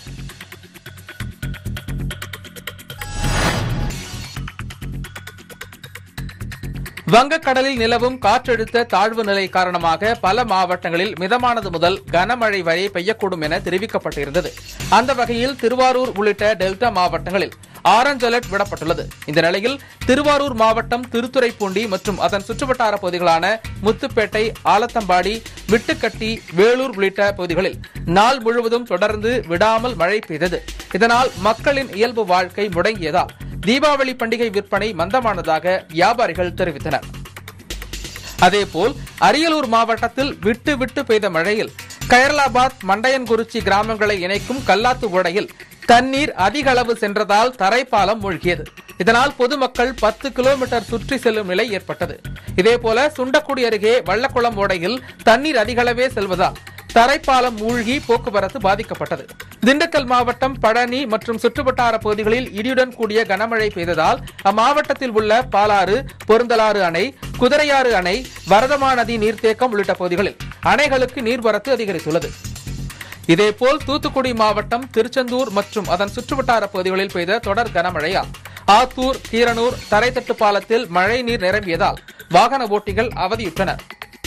வங்கக்கடலில் நிலவும் காற்றழுத்த தாழ்வு நிலை காரணமாக பல மாவட்டங்களில் மிதமானது முதல் கனமழை வரை பெய்யக்கூடும் என தெரிவிக்கப்பட்டிருந்தது. அந்த வகையில் திருவாரூர் உள்ளிட்ட டெல்டா மாவட்டங்களில் ஆரஞ்ச் அலர்ட் விடப்பட்டுள்ளது. இந்த நிலையில் திருவாரூர் மாவட்டம் திருத்துறைப்பூண்டி மற்றும் அதன் சுற்றுவட்டார பகுதிகளான முத்துப்பேட்டை, ஆலத்தம்பாடி, விட்டுக்கட்டி, வேலூர் உள்ளிட்ட பகுதிகளில் நாள் முழுவதும் தொடர்ந்து விடாமல் மழை பெய்தது. இதனால் மக்களின் இயல்பு வாழ்க்கை முடங்கியதால் தீபாவளி பண்டிகை விற்பனை மந்தமானதாக வியாபாரிகள் தெரிவித்தனர். அதேபோல் அரியலூர் மாவட்டத்தில் விட்டு விட்டு பெய்த மழையில் கைரலாபாத், மண்டையன்குறிச்சி கிராமங்களை இணைக்கும் கல்லாத்து ஓடையில் தண்ணீர் அதிக அளவு சென்றதால் தரைப்பாலம் மூழ்கியது. இதனால் பொதுமக்கள் பத்து கிலோமீட்டர் சுற்றி செல்லும் நிலை ஏற்பட்டது. இதேபோல சுண்டக்குடி அருகே வள்ளக்குளம் ஓடையில் தண்ணீர் அதிகளவே செல்வதால் தரைப்பாலம் மூழ்கி போக்குவரத்து பாதிக்கப்பட்டது. திண்டுக்கல் மாவட்டம் பழனி மற்றும் சுற்றுவட்டார பகுதிகளில் இடியுடன் கூடிய கனமழை பெய்ததால் அம்மாவட்டத்தில் உள்ள பாலாறு, பொருந்தலாறு அணை, குதிரையாறு அணை, வரதமா நதி நீர்த்தேக்கம் உள்ளிட்ட பகுதிகளில் அணைகளுக்கு நீர்வரத்து அதிகரித்துள்ளது. இதேபோல் தூத்துக்குடி மாவட்டம் திருச்செந்தூர் மற்றும் அதன் சுற்றுவட்டார பகுதிகளில் பெய்த தொடர் கனமழையால் ஆத்தூர், கீரனூர் தரைத்தட்டு பாலத்தில் மழை நீர் நிரம்பியதால் வாகன ஓட்டிகள் அவதியுற்றனர்.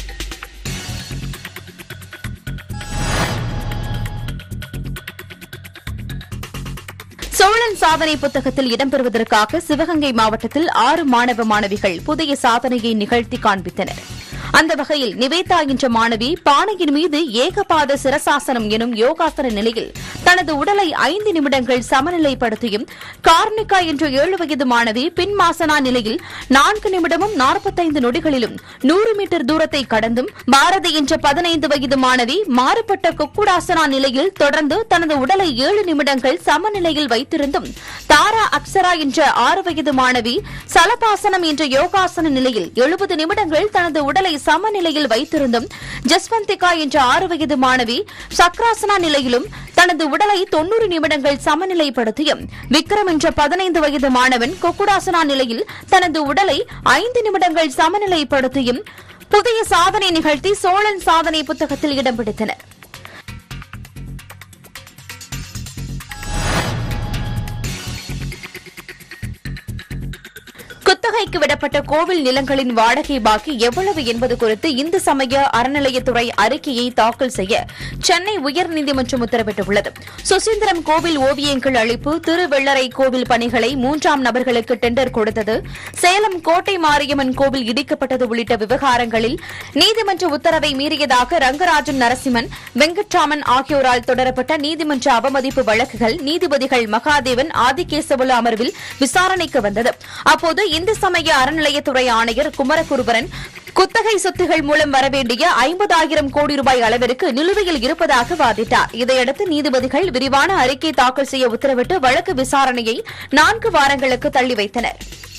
சோழன் சாதனை புத்தகத்தில் இடம்பெறுவதற்காக சிவகங்கை மாவட்டத்தில் ஆறு மாணவ மாணவிகள் புதிய சாதனையை நிகழ்த்தி காண்பித்தனர். அந்த வகையில் நிவேதா என்ற மாணவி பானையின் மீது ஏகபாத சிரசாசனம் எனும் யோகாசன நிலையில் தனது உடலை ஐந்து நிமிடங்கள் சமநிலைப்படுத்தியும், கார்னிகா என்ற ஏழு வயது மாணவி பின்மாசனா நிலையில் நான்கு நிமிடமும் நாற்பத்தைந்து நொடிகளிலும் நூறு மீட்டர் தூரத்தை கடந்தும், பாரதி என்ற பதினைந்து வயது மாணவி மாறுபட்ட கொக்குடாசனா நிலையில் தொடர்ந்து தனது உடலை ஏழு நிமிடங்கள் சமநிலையில் வைத்திருந்தும், தாரா அக்ஷரா என்ற ஆறு வயது மாணவி சலபாசனம் என்ற யோகாசன நிலையில் எழுபது நிமிடங்கள் தனது உடலை சமநிலையில் வைத்திருந்தும், ஜஸ்வந்திகா என்ற ஆறு வயது மாணவி சக்ராசனா நிலையிலும் தனது உடலை தொன்னூறு நிமிடங்கள் சமநிலைப்படுத்தியும், விக்ரம் என்ற பதினைந்து வயது மாணவன் கொக்குடாசனா நிலையில் தனது உடலை ஐந்து நிமிடங்கள் சமநிலைப்படுத்தியும் புதிய சாதனை நிகழ்த்தி சோழன் சாதனை புத்தகத்தில் இடம் பிடித்தனர். குத்தகைக்கு விடப்பட்ட கோவில் நிலங்களின் வாடகை பாக்கி எவ்வளவு என்பது குறித்து இந்து சமய அறநிலையத்துறை அறிக்கையை தாக்கல் செய்ய சென்னை உயர்நீதிமன்றம் உத்தரவிட்டுள்ளது. சுசீந்திரம் கோவில் ஓவியங்கள் அளிப்பு, திருவெள்ளரை கோவில் பணிகளை மூன்றாம் நபர்களுக்கு டெண்டர் கொடுத்தது, சேலம் கோட்டை மாரியம்மன் கோவில் இடிக்கப்பட்டது உள்ளிட்ட விவகாரங்களில் நீதிமன்ற உத்தரவை மீறியதாக ரங்கராஜன் நரசிம்மன், வெங்கட்ராமன் ஆகியோரால் தொடரப்பட்ட நீதிமன்ற அவமதிப்பு வழக்குகள் நீதிபதிகள் மகாதேவன், ஆதிகேசவலு அமர்வில் விசாரணைக்கு வந்தது. அப்போது இந்து சமய அறநிலையத்துறை ஆணையர் குமரகுருபரன் குத்தகை சொத்துகள் மூலம் வரவேண்டிய ஐம்பதாயிரம் கோடி ரூபாய் அளவிற்கு நிலுவையில் இருப்பதாக வாதிட்டார். இதையடுத்து நீதிபதிகள் விரிவான அறிக்கை தாக்கல் செய்ய உத்தரவிட்டு வழக்கு விசாரணையை நான்கு வாரங்களுக்கு தள்ளி வைத்தனர்.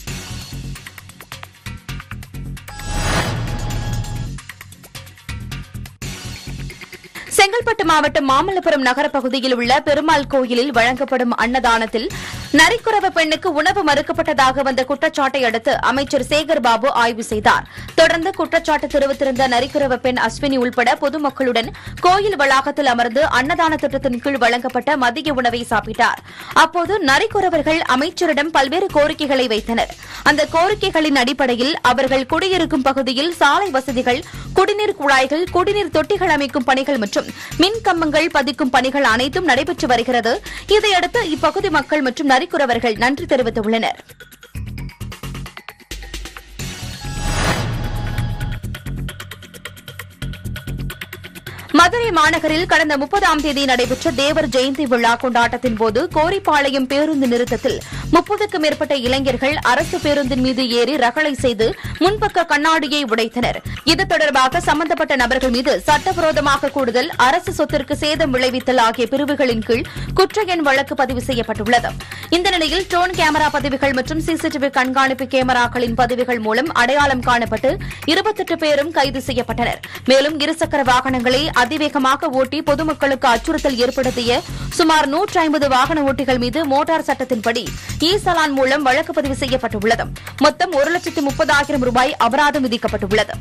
செங்கல்பட்டு மாவட்டம் மாமல்லபுரம் நகர பகுதியில் உள்ள பெருமாள் கோயிலில் வழங்கப்படும் அன்னதானத்தில் நரிக்குறவ பெண்ணுக்கு உணவு மறுக்கப்பட்டதாக வந்த குற்றச்சாட்டை அடுத்து அமைச்சர் சேகர்பாபு ஆய்வு செய்தார். தொடர்ந்து குற்றச்சாட்டு தெரிவித்திருந்த நரிக்குறவ பெண் அஸ்வினி உள்பட பொதுமக்களுடன் கோயில் வளாகத்தில் அமர்ந்து அன்னதான திட்டத்தின் கீழ் வழங்கப்பட்ட மதிய உணவை சாப்பிட்டார். அப்போது நரிக்குறவர்கள் அமைச்சரிடம் பல்வேறு கோரிக்கைகளை வைத்தனர். அந்த கோரிக்கைகளின் அடிப்படையில் அவர்கள் குடியிருக்கும் பகுதியில் சாலை வசதிகள், குடிநீர் குழாய்கள், குடிநீர் தொட்டிகள் அமைக்கும் பணிகள் மற்றும் மின் கம்பங்கள் பதிக்கும் பணிகள் அனைத்தும் நடைபெற்று வருகிறது. இதையடுத்து இப்பகுதி மக்கள் மற்றும் நரிக்குறவர்கள் நன்றி தெரிவித்துள்ளனர். மதுரை மாநகரில் கடந்த முப்பதாம் தேதி நடைபெற்ற தேவர் ஜெயந்தி விழா கொண்டாட்டத்தின் போது கோரிப்பாளையம் பேருந்து நிறுத்தத்தில் முப்பதுக்கும் மேற்பட்ட இளைஞர்கள் அரசு பேருந்தின் மீது ஏறி ரகளை செய்து முன்பக்க கண்ணாடியை உடைத்தனர். இது தொடர்பாக சம்பந்தப்பட்ட நபர்கள் மீது சட்டவிரோதமாக கூடுதல், அரசு சொத்திற்கு சேதம் விளைவித்தல் ஆகிய பிரிவுகளின் கீழ் குற்ற எண் வழக்கு பதிவு செய்யப்பட்டுள்ளது. இந்த நிலையில் ட்ரோன் கேமரா பதிவுகள் மற்றும் சிசிடிவி கண்காணிப்பு கேமராக்களின் பதிவுகள் மூலம் அடையாளம் காணப்பட்டு இருபத்தெட்டு பேரும் கைது செய்யப்பட்டனர். மேலும் இருசக்கர வாகனங்களை அதிவேகமாக ஓட்டி பொதுமக்களுக்கு அச்சுறுத்தல் ஏற்படுத்திய சுமார் நூற்றி ஐம்பது வாகன ஓட்டிகள் மீது மோட்டார் சட்டத்தின்படி இ சலான் மூலம் வழக்கு பதிவு செய்யப்பட்டுள்ளது. மொத்தம் ஒரு லட்சத்து முப்பதாயிரம் ரூபாய் அபராதம் விதிக்கப்பட்டுள்ளது.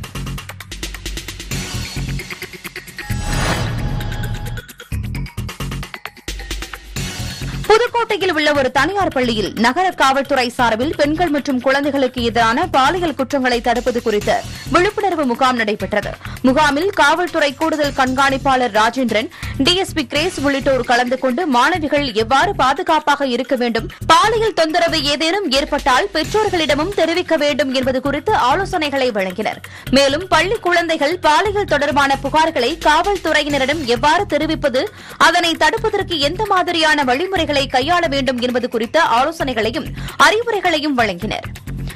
புதுக்கோட்டையில் உள்ள ஒரு தனியார் பள்ளியில் நகர காவல்துறை சார்பில் பெண்கள் மற்றும் குழந்தைகளுக்கு எதிரான பாலியல் குற்றங்களை தடுப்பது குறித்து விழிப்புணர்வு முகாம் நடைபெற்றது. முகாமில் காவல்துறை கூடுதல் கண்காணிப்பாளர் ராஜேந்திரன், டிஎஸ்பி கிரேஸ் உள்ளிட்டோர் கலந்து கொண்டு மாணவிகள் எவ்வாறு பாதுகாப்பாக இருக்க வேண்டும், பாலியல் தொந்தரவு ஏதேனும் ஏற்பட்டால் பெற்றோர்களிடமும் தெரிவிக்க வேண்டும் என்பது குறித்து ஆலோசனைகளை வழங்கினர். மேலும் பள்ளி குழந்தைகள் பாலியல் தொடர்பான புகார்களை காவல்துறையினரிடம் எவ்வாறு தெரிவிப்பது, அதனை தடுப்பதற்கு எந்த மாதிரியான வழிமுறைகளை கையாள வேண்டும் என்பது குறித்த ஆலோசனைகளையும் அறிவுரைகளையும் வழங்கினர்.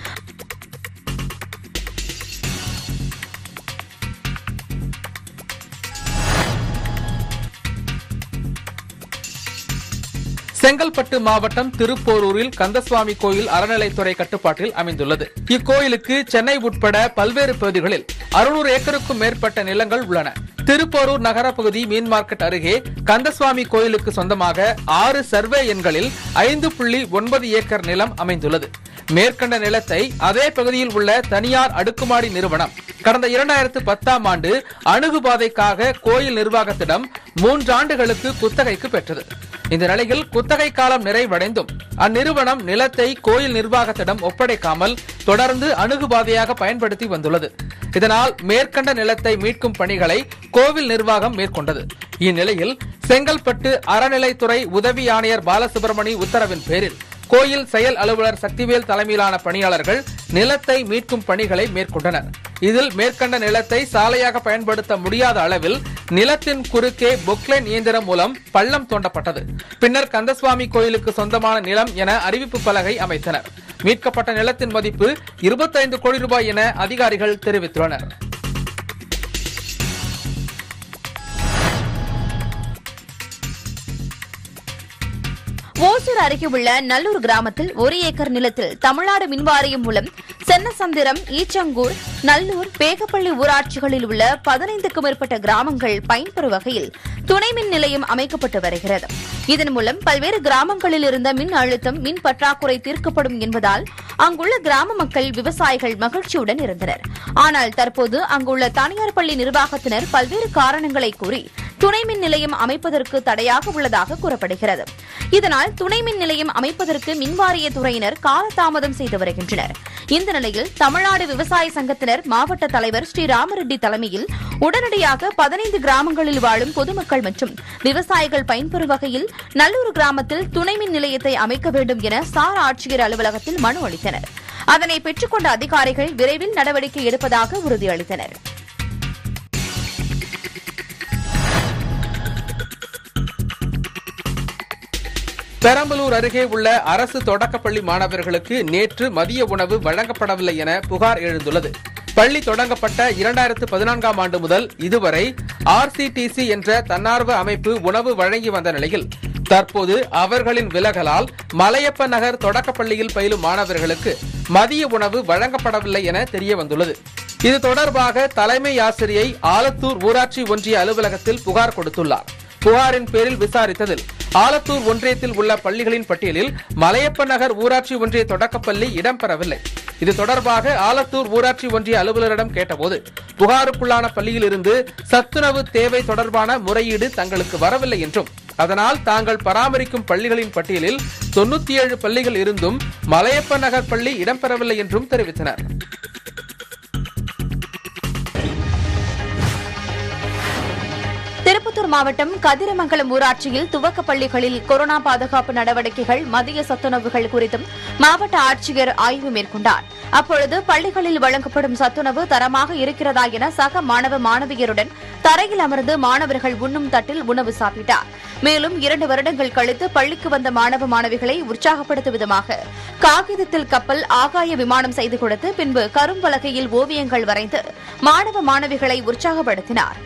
செங்கல்பட்டு மாவட்டம் திருப்போரூரில் கந்தசுவாமி கோயில் அறநிலைத்துறை கட்டுப்பாட்டில் அமைந்துள்ளது. இக்கோயிலுக்கு சென்னை உட்பட பல்வேறு பகுதிகளில் அறுநூறு ஏக்கருக்கும் மேற்பட்ட நிலங்கள் உள்ளன. திருப்போரூர் நகர பகுதி மீன் மார்க்கெட் அருகே கந்தசுவாமி கோயிலுக்கு சொந்தமாக ஆறு சர்வே எண்களில் ஐந்து புள்ளி ஒன்பது ஏக்கர் நிலம் அமைந்துள்ளது. மேற்கண்ட நிலத்தை அதே பகுதியில் உள்ள தனியார் அடுக்குமாடி நிறுவனம் கடந்த இரண்டாயிரத்து பத்தாம் ஆண்டு அணுகுபாதைக்காக கோயில் நிர்வாகத்திடம் மூன்றாண்டுகளுக்கு குத்தகைக்கு பெற்றது. இந்த நிலையில் குத்தகை காலம் நிறைவடைந்தும் அந்நிறுவனம் நிலத்தை கோயில் நிர்வாகத்திடம் ஒப்படைக்காமல் தொடர்ந்து அணுகுபாதையாக பயன்படுத்தி வந்துள்ளது. இதனால் மேற்கண்ட நிலத்தை மீட்கும் பணிகளை கோவில் நிர்வாகம் மேற்கொண்டது. இந்நிலையில் செங்கல்பட்டு அறநிலைத்துறை உதவி ஆணையர் பாலசுப்ரமணி உத்தரவின் பேரில் கோயில் செயல் அலுவலர் சக்திவேல் தலைமையிலான பணியாளர்கள் நிலத்தை மீட்கும் பணிகளை மேற்கொண்டனர். இதில் மேற்கண்ட நிலத்தை சாலையாக பயன்படுத்த முடியாத அளவில் நிலத்தின் குறுக்கே பொக்லைன் இயந்திரம் மூலம் பள்ளம் தோண்டப்பட்டது. பின்னர் கந்தசுவாமி கோயிலுக்கு சொந்தமான நிலம் என அறிவிப்பு பலகை அமைத்தனர். மீட்கப்பட்ட நிலத்தின் மதிப்பு இருபத்தைந்து கோடி ரூபாய் என அதிகாரிகள் தெரிவித்துள்ளனர். ஓசூர் அருகே உள்ள நல்லூர் கிராமத்தில் ஒரு ஏக்கர் நிலத்தில் தமிழ்நாடு மின்வாரியம் மூலம் சென்னசந்திரம், ஈச்சங்கூர், நல்லூர், பேகப்பள்ளி ஊராட்சிகளில் உள்ள பதினைந்துக்கும் மேற்பட்ட கிராமங்கள் பயன்பெறும் வகையில் துணை மின் நிலையம் அமைக்கப்பட்டு வருகிறது. இதன் மூலம் பல்வேறு கிராமங்களில் இருந்த மின் அழுத்தம், மின் பற்றாக்குறை தீர்க்கப்படும் என்பதால் அங்குள்ள கிராம மக்கள், விவசாயிகள் மகிழ்ச்சியுடன் இருந்தனர். ஆனால் தற்போது அங்குள்ள தனியார் பள்ளி நிர்வாகத்தினர் பல்வேறு காரணங்களை கூறி துணை மின் நிலையம் அமைப்பதற்கு தடையாக உள்ளதாக கூறப்படுகிறது. இதனால் துணை மின் நிலையம் அமைப்பதற்கு மின்வாரிய துறையினர் காலதாமதம் செய்து வருகின்றனர். இந்த நிலையில் தமிழ்நாடு விவசாய சங்கத்தினர் மாவட்ட தலைவர் ஸ்ரீராமரெட்டி தலைமையில் உடனடியாக பதினைந்து கிராமங்களில் வாழும் பொதுமக்கள் மற்றும் விவசாயிகள் பயன்பெறும் வகையில் நல்லூர் கிராமத்தில் துணை மின் நிலையத்தை அமைக்க வேண்டும் என சார் ஆட்சியர் அலுவலகத்தில் மனு அளித்தனர். அதனை பெற்றுக்கொண்ட அதிகாரிகள் விரைவில் நடவடிக்கை எடுப்பதாக உறுதியளித்தனர். பெரம்பலூர் அருகே உள்ள அரசு தொடக்கப்பள்ளி மாணவர்களுக்கு நேற்று மதிய உணவு வழங்கப்படவில்லை என புகார் எழுந்துள்ளது. பள்ளி தொடங்கப்பட்ட இரண்டாயிரத்து பதினான்காம் ஆண்டு முதல் இதுவரை ஆர்சிடிசி என்ற தன்னார்வ அமைப்பு உணவு வழங்கி வந்த நிலையில் தற்போது அவர்களின் விலகலால் மலையப்ப நகர் தொடக்கப்பள்ளியில் பயிலும் மாணவர்களுக்கு மதிய உணவு வழங்கப்படவில்லை என தெரியவந்துள்ளது. இது தொடர்பாக தலைமை ஆசிரியை ஆலத்தூர் ஊராட்சி ஒன்றிய அலுவலகத்தில் புகார் கொடுத்துள்ளார். புகாரின் பேரில் விசாரித்ததில் ஆலத்தூர் ஒன்றியத்தில் உள்ள பள்ளிகளின் பட்டியலில் மலையப்ப நகர் ஊராட்சி ஒன்றிய தொடக்கப்பள்ளி இடம்பெறவில்லை. இது தொடர்பாக ஆலத்தூர் ஊராட்சி ஒன்றிய அலுவலரிடம் கேட்டபோது புகாருக்குள்ளான பள்ளியில் இருந்து சத்துணவு தேவை தொடர்பான முறையீடு தங்களுக்கு வரவில்லை என்றும், அதனால் தாங்கள் பராமரிக்கும் பள்ளிகளின் பட்டியலில் தொன்னூத்தி ஏழு பள்ளிகள் இருந்தும் மலையப்ப நகர் பள்ளி இடம்பெறவில்லை என்றும் தெரிவித்தனர். திருப்பத்தூர் மாவட்டம் கதிரமங்கலம் ஊராட்சியில் துவக்க பள்ளிகளில் கொரோனா பாதுகாப்பு நடவடிக்கைகள், மதிய சத்துணவுகள் குறித்தும் மாவட்ட ஆட்சியர் ஆய்வு மேற்கொண்டார். அப்பொழுது பள்ளிகளில் வழங்கப்படும் சத்துணவு தரமாக இருக்கிறதா என சக மாணவ மாணவியருடன் தரையில் அமர்ந்து மாணவர்கள் உண்ணும் தட்டில் உணவு சாப்பிட்டார். மேலும் இரண்டு வருடங்கள் கழித்து பள்ளிக்கு வந்த மாணவ மாணவிகளை உற்சாகப்படுத்தும் விதமாக காகிதத்தில் கப்பல், ஆகாய விமானம் செய்து கொடுத்து பின்பு கரும்பலகையில் ஓவியங்கள் வரைந்து மாணவ மாணவிகளை உற்சாகப்படுத்தினார்.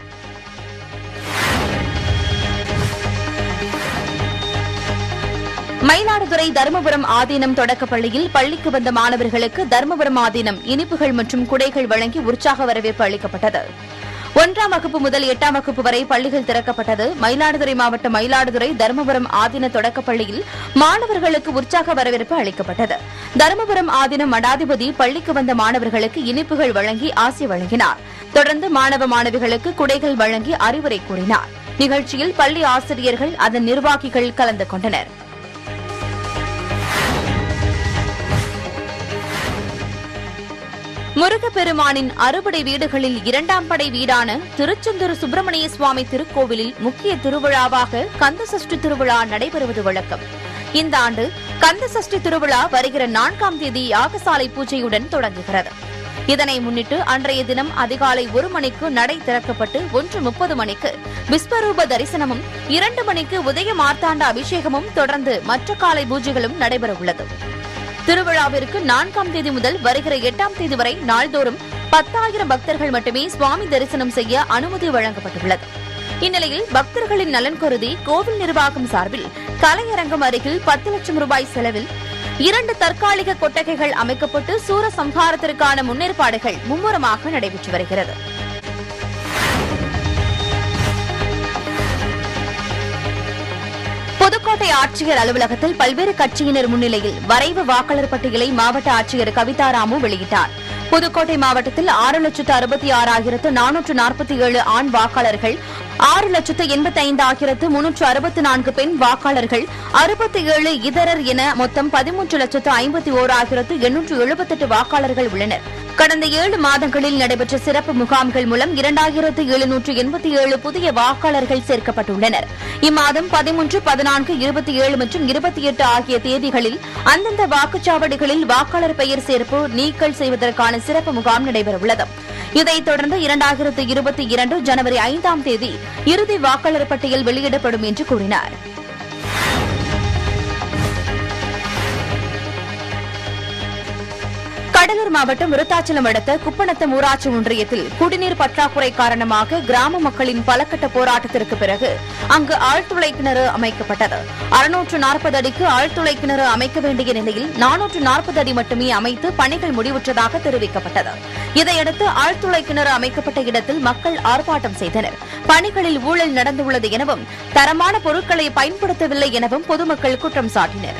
மயிலாடுதுறை தருமபுரம் ஆதீனம் தொடக்கப்பள்ளியில் பள்ளிக்கு வந்த மாணவர்களுக்கு தருமபுரம் ஆதீனம் இனிப்புகள் மற்றும் குடைகள் வழங்கி உற்சாக வரவேற்பு அளிக்கப்பட்டது. ஒன்றாம் வகுப்பு முதல் எட்டாம் வகுப்பு வரை பள்ளிகள் திறக்கப்பட்டது. மயிலாடுதுறை மாவட்டம் மயிலாடுதுறை தருமபுரம் ஆதீன தொடக்கப்பள்ளியில் மாணவர்களுக்கு உற்சாக வரவேற்பு அளிக்கப்பட்டது. தருமபுரம் ஆதீன மடாதிபதி பள்ளிக்கு வந்த மாணவர்களுக்கு இனிப்புகள் வழங்கி ஆசி வழங்கினார். தொடர்ந்து மாணவ மாணவிகளுக்கு குடைகள் வழங்கி அறிவுரை கூறினார். நிகழ்ச்சியில் பள்ளி ஆசிரியர்கள், அதன் நிர்வாகிகள் கலந்து கொண்டனர். முருகப்பெருமானின் அறுபடை வீடுகளில் இரண்டாம் படை வீடான திருச்செந்தூர் சுப்பிரமணிய சுவாமி திருக்கோவிலில் முக்கிய திருவிழாவாக கந்தசஷ்டி திருவிழா நடைபெறுவது வழக்கம். இந்த ஆண்டு கந்தசஷ்டி திருவிழா வருகிற நான்காம் தேதி யாகசாலை பூஜையுடன் தொடங்குகிறது. இதனை முன்னிட்டு அன்றைய தினம் அதிகாலை ஒரு மணிக்கு நடை திறக்கப்பட்டு ஒன்று முப்பது மணிக்கு விஸ்வரூப தரிசனமும், இரண்டு மணிக்கு உதய மார்த்தாண்ட அபிஷேகமும் தொடர்ந்து மற்ற காலை பூஜைகளும் நடைபெறவுள்ளது. திருவிழாவிற்கு நான்காம் தேதி முதல் வருகிற எட்டாம் தேதி வரை நாள்தோறும் பத்தாயிரம் பக்தர்கள் மட்டுமே சுவாமி தரிசனம் செய்ய அனுமதி வழங்கப்பட்டுள்ளது. இந்நிலையில் பக்தர்களின் நலன் கருதி கோவில் நிர்வாகம் சார்பில் கலையரங்கம் அருகில் பத்து லட்சம் ரூபாய் செலவில் இரண்டு தற்காலிக கொட்டகைகள் அமைக்கப்பட்டு சூர சம்ஹாரத்திற்கான முன்னேற்பாடுகள் மும்முரமாக நடைபெற்று வருகிறது. புதுக்கோட்டை ஆட்சியர் அலுவலகத்தில் பல்வேறு கட்சியினர் முன்னிலையில் வரைவு வாக்காளர் பட்டியலை மாவட்ட ஆட்சியர் கவிதா ராமு வெளியிட்டார். புதுக்கோட்டை மாவட்டத்தில் ஆறு லட்சத்து அறுபத்தி ஆறாயிரத்து நானூற்று நாற்பத்தி ஏழு ஆண் வாக்காளர்கள், ஆறு லட்சத்து எண்பத்தி ஐந்தாயிரத்து முன்னூற்று அறுபத்தி நான்கு பெண் வாக்காளர்கள், அறுபத்தி ஏழு இதரர் என மொத்தம் பதிமூன்று லட்சத்து ஐம்பத்தி ஓராயிரத்து எண்ணூற்று எழுபத்தெட்டு வாக்காளர்கள் உள்ளனர். கடந்த ஏழு மாதங்களில் நடைபெற்ற சிறப்பு முகாம்கள் மூலம் இரண்டாயிரத்து எழுநூற்று எண்பத்தி ஏழு புதிய வாக்காளர்கள் சேர்க்கப்பட்டுள்ளனர். இம்மாதம் பதிமூன்று, பதினான்கு, இருபத்தி ஏழு மற்றும் இருபத்தி எட்டு ஆகிய தேதிகளில் அந்தந்த வாக்குச்சாவடிகளில் வாக்காளர் பெயர் சேர்ப்பு, நீக்கல் செய்வதற்கான சிறப்பு முகாம் நடைபெறவுள்ளது. இதைத் தொடர்ந்து இரண்டாயிரத்து இருபத்தி இரண்டு ஜனவரி ஐந்தாம் தேதி இறுதி வாக்காளர் பட்டியல் வெளியிடப்படும் என்று கூறினார். கடலூர் மாவட்டம் விருத்தாச்சலம் அடுத்த குப்பநத்தம் ஊராட்சி ஒன்றியத்தில் குடிநீர் பற்றாக்குறை காரணமாக கிராம மக்களின் பலகட்ட போராட்டத்திற்கு பிறகு அங்கு ஆழ்துளை கிணறு அமைக்கப்பட்டது. அறுநூற்று நாற்பது அடிக்கு ஆழ்துளை கிணறு அமைக்க வேண்டிய நிலையில் நானூற்று நாற்பது அடி மட்டுமே அமைத்து பணிகள் முடிவுற்றதாக தெரிவிக்கப்பட்டது. இதையடுத்து ஆழ்துளை கிணறு அமைக்கப்பட்ட இடத்தில் மக்கள் ஆர்ப்பாட்டம் செய்தனர். பணிகளில் ஊழல் நடந்துள்ளது எனவும் தரமான பொருட்களை பயன்படுத்தவில்லை எனவும் பொதுமக்கள் குற்றம் சாட்டினர்.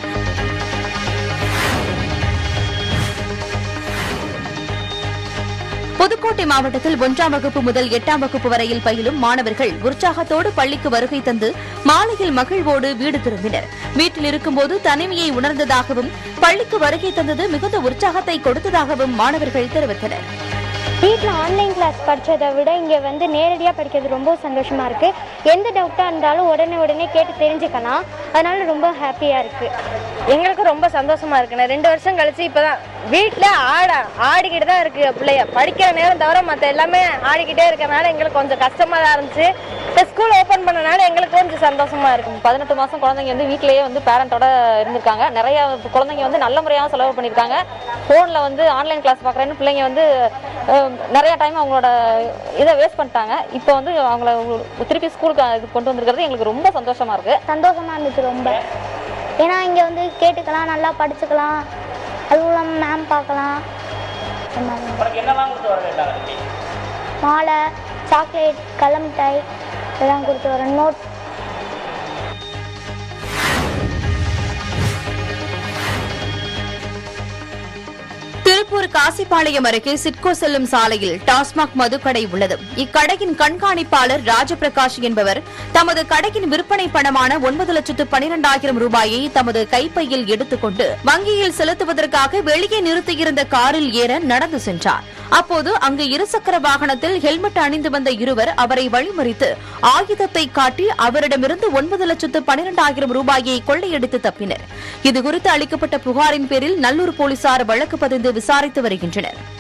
புதுக்கோட்டை மாவட்டத்தில் ஒன்றாம் வகுப்பு முதல் எட்டாம் வகுப்பு வரையில் பயிலும் மாணவர்கள் உற்சாகத்தோடு பள்ளிக்கு வருகை தந்து மாலையில் மகிழ்வோடு வீடு திரும்பினர். வீட்டில் இருக்கும்போது தனிமையை உணர்ந்ததாகவும் பள்ளிக்கு வருகை தந்தது மிகுந்த உற்சாகத்தை கொடுத்ததாகவும் மாணவர்கள் தெரிவித்தனர். வீட்டில் ஆன்லைன் கிளாஸ் படித்ததை விட இங்கே வந்து நேரடியாக படிக்கிறது ரொம்ப சந்தோஷமாக இருக்குது. எந்த டவுட்டாக இருந்தாலும் உடனே உடனே கேட்டு தெரிஞ்சுக்கலாம். அதனால ரொம்ப ஹாப்பியாக இருக்குது. எங்களுக்கு ரொம்ப சந்தோஷமா இருக்குண்ணே. ரெண்டு வருஷம் கழிச்சு இப்பதான் வீட்டுல ஆட ஆடிக்கிட்டு தான் இருக்கு பிள்ளைய. படிக்கிற நேரம் தவிர மற்ற எல்லாமே ஆடிக்கிட்டே இருக்கறனால எங்களுக்கு கொஞ்சம் கஷ்டமா தான் இருந்துச்சு. இப்போ ஸ்கூல் ஓப்பன் பண்ணனால எங்களுக்கு கொஞ்சம் சந்தோஷமா இருக்கும். பதினெட்டு மாசம் குழந்தைங்க வந்து வீட்டிலேயே வந்து பேரண்டோட இருந்திருக்காங்க. நிறைய குழந்தைங்க வந்து நல்ல முறையாக செலவு பண்ணியிருக்காங்க. ஃபோனில் வந்து ஆன்லைன் கிளாஸ் பார்க்குறேன்னு பிள்ளைங்க வந்து நிறைய டைம் அவங்களோட இதை வேஸ்ட் பண்ணிட்டாங்க. இப்போ வந்து அவங்கள திருப்பி ஸ்கூலுக்கு இது கொண்டு வந்திருக்கிறது எங்களுக்கு ரொம்ப சந்தோஷமா இருக்கு. சந்தோஷமா இருந்துச்சு ரொம்ப. ஏன்னா இங்கே வந்து கேட்டுக்கலாம், நல்லா படிச்சுக்கலாம், அதுவும் இல்லாமல் மேம் பார்க்கலாம். மாலை, சாக்லேட், கலமிட்டாய் இதெல்லாம் கொடுத்து வரேன். நோட் திருப்பூர் காசிப்பாளையம் அருகே சிட்கோ செல்லும் சாலையில் டாஸ்மாக் மதுக்கடை உள்ளது. இக்கடையின் கண்காணிப்பாளர் ராஜபிரகாஷ் என்பவர் தமது கடையின் விற்பனை பணமான ஒன்பது லட்சத்து பனிரெண்டாயிரம் ரூபாயை தமது கைப்பையில் எடுத்துக்கொண்டு வங்கியில் செலுத்துவதற்காக வெளியே நிறுத்தியிருந்த காரில் ஏற நடந்து சென்றார். அப்போது அங்கு இருசக்கர வாகனத்தில் ஹெல்மெட் அணிந்து வந்த இருவர் அவரை வழிமறித்து ஆயுதத்தை காட்டி அவரிடமிருந்து ஒன்பது லட்சத்து பனிரெண்டாயிரம் ரூபாயை கொள்ளையடித்து தப்பினர். இதுகுறித்து அளிக்கப்பட்ட புகாரின் பேரில் நல்லூர் போலீசார் வழக்கு பதிந்து விசாரித்து வருகின்றனர்.